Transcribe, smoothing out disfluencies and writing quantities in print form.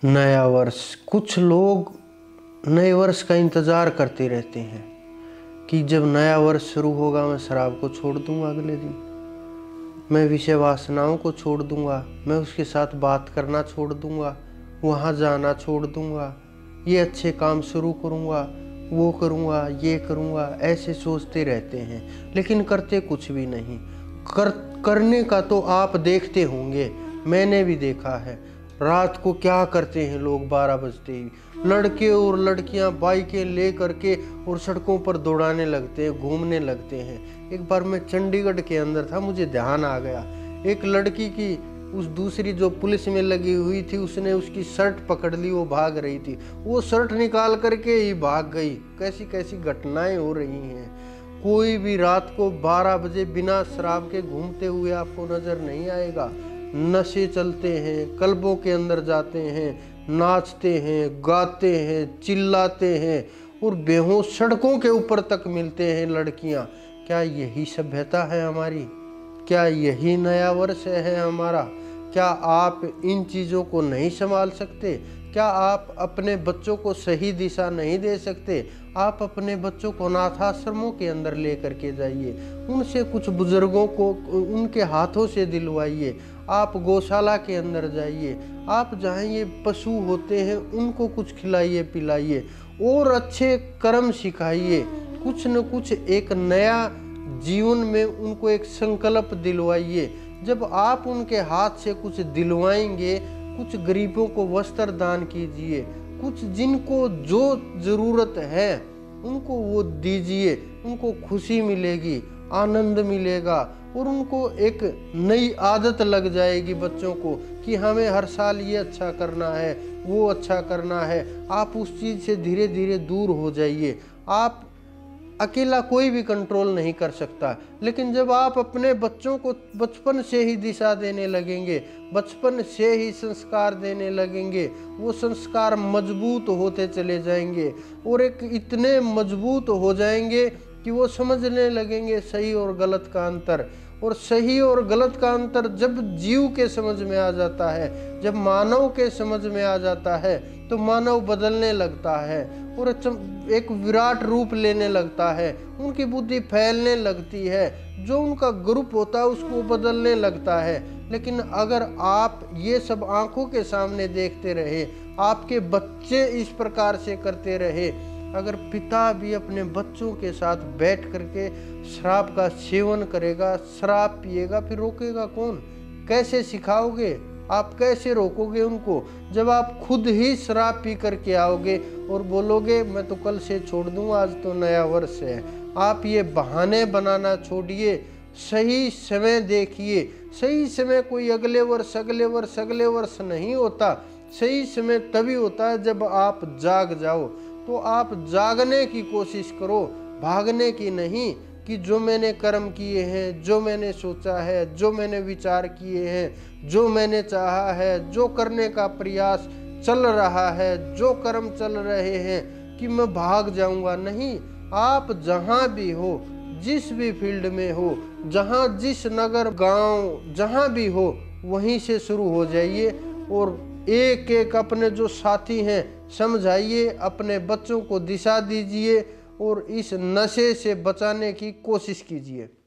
नया वर्ष, कुछ लोग नए वर्ष का इंतज़ार करते रहते हैं कि जब नया वर्ष शुरू होगा मैं शराब को छोड़ दूंगा, अगले दिन मैं विषय वासनाओं को छोड़ दूंगा, मैं उसके साथ बात करना छोड़ दूंगा, वहाँ जाना छोड़ दूंगा, ये अच्छे काम शुरू करूंगा, वो करूंगा, ये करूंगा, ऐसे सोचते रहते हैं लेकिन करते कुछ भी नहीं। करने का तो आप देखते होंगे, मैंने भी देखा है। रात को क्या करते हैं लोग, 12 बजते ही लड़के और लड़कियां बाइकें ले करके और सड़कों पर दौड़ाने लगते हैं, घूमने लगते हैं। एक बार मैं चंडीगढ़ के अंदर था, मुझे ध्यान आ गया, एक लड़की की उस दूसरी जो पुलिस में लगी हुई थी उसने उसकी शर्ट पकड़ ली, वो भाग रही थी, वो शर्ट निकाल करके ही भाग गई। कैसी कैसी घटनाएं हो रही हैं। कोई भी रात को 12 बजे बिना शराब के घूमते हुए आपको नजर नहीं आएगा। नशे चलते हैं, क्लबों के अंदर जाते हैं, नाचते हैं, गाते हैं, चिल्लाते हैं और बेहोश सड़कों के ऊपर तक मिलते हैं लड़कियां। क्या यही सभ्यता है हमारी? क्या यही नया वर्ष है हमारा? क्या आप इन चीज़ों को नहीं संभाल सकते? क्या आप अपने बच्चों को सही दिशा नहीं दे सकते? आप अपने बच्चों को अनाथाश्रमों के अंदर ले करके जाइए, उनसे कुछ बुजुर्गों को उनके हाथों से दिलवाइए, आप गौशाला के अंदर जाइए, आप जहाँ ये पशु होते हैं उनको कुछ खिलाइए पिलाइए और अच्छे कर्म सिखाइए। कुछ न कुछ एक नया जीवन में उनको एक संकल्प दिलवाइए। जब आप उनके हाथ से कुछ दिलवाएंगे, कुछ गरीबों को वस्त्र दान कीजिए, कुछ जिनको जो ज़रूरत है उनको वो दीजिए, उनको खुशी मिलेगी, आनंद मिलेगा और उनको एक नई आदत लग जाएगी बच्चों को कि हमें हर साल ये अच्छा करना है, वो अच्छा करना है। आप उस चीज़ से धीरे धीरे दूर हो जाइए। आप अकेला कोई भी कंट्रोल नहीं कर सकता, लेकिन जब आप अपने बच्चों को बचपन से ही दिशा देने लगेंगे, बचपन से ही संस्कार देने लगेंगे, वो संस्कार मजबूत होते चले जाएंगे और एक इतने मजबूत हो जाएंगे कि वो समझने लगेंगे सही और गलत का अंतर। और सही और गलत का अंतर जब जीव के समझ में आ जाता है, जब मानव के समझ में आ जाता है तो मानव बदलने लगता है और एक विराट रूप लेने लगता है, उनकी बुद्धि फैलने लगती है, जो उनका ग्रुप होता है उसको बदलने लगता है। लेकिन अगर आप ये सब आंखों के सामने देखते रहे, आपके बच्चे इस प्रकार से करते रहे, अगर पिता भी अपने बच्चों के साथ बैठ करके शराब का सेवन करेगा, शराब पिएगा, फिर रोकेगा कौन? कैसे सिखाओगे आप? कैसे रोकोगे उनको जब आप खुद ही शराब पी करके आओगे और बोलोगे मैं तो कल से छोड़ दूंगा, आज तो नया वर्ष है? आप ये बहाने बनाना छोड़िए, सही समय देखिए। सही समय कोई अगले वर्ष नहीं होता। सही समय तभी होता है जब आप जाग जाओ। तो आप जागने की कोशिश करो, भागने की नहीं कि जो मैंने कर्म किए हैं, जो मैंने सोचा है, जो मैंने विचार किए हैं, जो मैंने चाहा है, जो करने का प्रयास चल रहा है, जो कर्म चल रहे हैं कि मैं भाग जाऊंगा। नहीं, आप जहाँ भी हो, जिस भी फील्ड में हो, जहाँ जिस नगर गांव जहाँ भी हो, वहीं से शुरू हो जाइए और एक एक अपने जो साथी हैं समझाइए, अपने बच्चों को दिशा दीजिए और इस नशे से बचाने की कोशिश कीजिए।